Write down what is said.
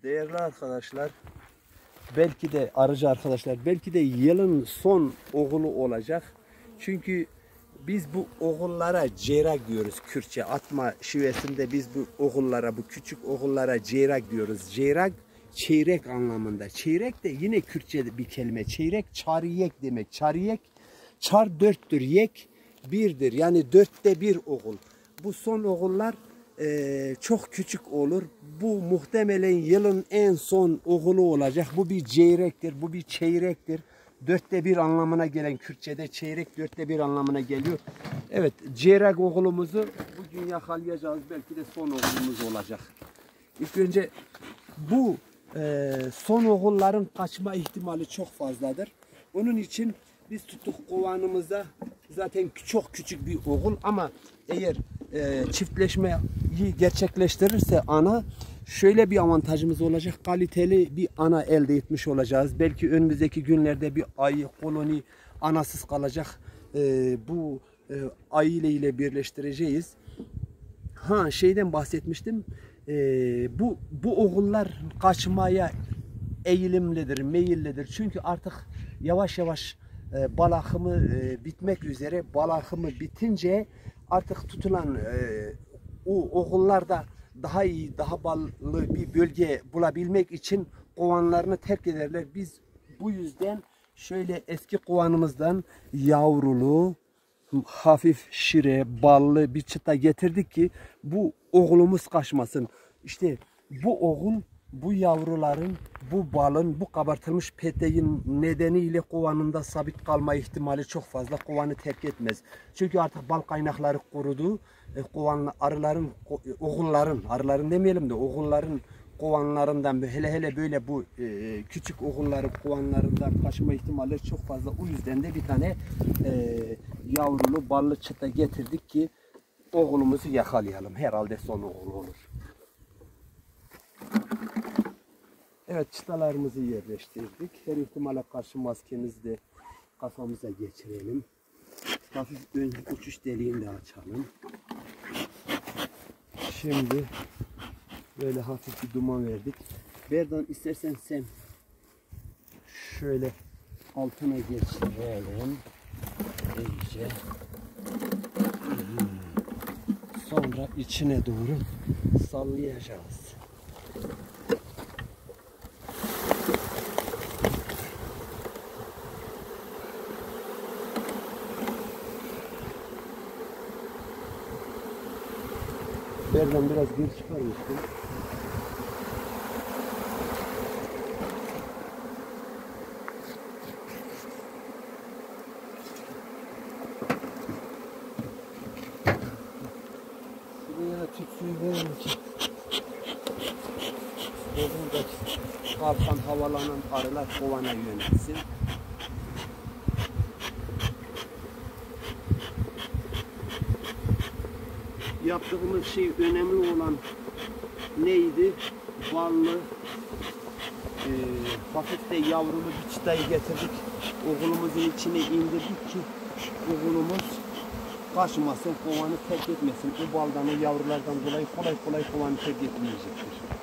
Değerli arkadaşlar, belki de arıcı arkadaşlar, belki de yılın son oğulu olacak. Çünkü biz bu oğullara ceyrak diyoruz Kürtçe. Atma şivesinde biz bu oğullara, bu küçük oğullara ceyrak diyoruz. Ceyrak çeyrek anlamında. Çeyrek de yine Kürtçe bir kelime. Çeyrek çariyek demek. Çariyek, çar dörttür, yek birdir. Yani dörtte bir oğul. Bu son oğullar çok küçük olur. Bu muhtemelen yılın en son oğulu olacak. Bu bir ceyrektir, bu bir çeyrektir. Dörtte bir anlamına gelen Kürtçe'de çeyrek dörtte bir anlamına geliyor. Evet, ceyrek oğlumuzu bugün yakalayacağız. Belki de son oğlumuz olacak. İlk önce bu son oğulların kaçma ihtimali çok fazladır. Onun için biz tuttuk kovanımıza, zaten çok küçük bir oğul ama eğer çiftleşmeyi gerçekleştirirse ana, şöyle bir avantajımız olacak. Kaliteli bir ana elde etmiş olacağız. Belki önümüzdeki günlerde bir ayı, koloni anasız kalacak. Bu ayı ile birleştireceğiz. Şeyden bahsetmiştim. Bu oğullar kaçmaya eğilimlidir, meyillidir. Çünkü artık yavaş yavaş bal akımı bitmek üzere. Bal akımı bitince artık tutulan o oğullar da daha iyi, daha ballı bir bölge bulabilmek için kovanlarını terk ederler. Biz bu yüzden şöyle eski kovanımızdan yavrulu, hafif şire, ballı bir çıta getirdik ki bu oğlumuz kaçmasın. İşte bu oğul, bu yavruların, bu balın, bu kabartılmış peteğin nedeniyle kovanında sabit kalma ihtimali çok fazla. Kovanı terk etmez. Çünkü artık bal kaynakları kurudu. Arıların, oğulların, arıların demeyelim de oğulların kovanlarından, hele böyle bu küçük oğulların kovanlarından kaçma ihtimalleri çok fazla. O yüzden de bir tane yavrulu ballı çıta getirdik ki oğlumuzu yakalayalım. Herhalde son oğul olur. Evet, çıtalarımızı yerleştirdik. Her ihtimale karşı maskemizi de kafamıza geçirelim. Hafif ön uçuş deliğini de açalım. Şimdi böyle hafif bir duman verdik. Berdan, istersen sen şöyle altına geçirelim. İyice. Sonra içine doğru sallayacağız. Berdan, biraz geri çıkar mısın? Şuraya tüt suyu verelim ki burada kalkan, havalanan arılar kovana yönelsin. Yaptığımız şey, önemli olan neydi? Ballı, hafif de yavrulu bir çıtayı getirdik. Oğlumuzun içine indirdik ki oğlumuz kaçmasın, kovanı terk etmesin. O baldan, o yavrulardan dolayı kolay kovanı terk etmeyecektir.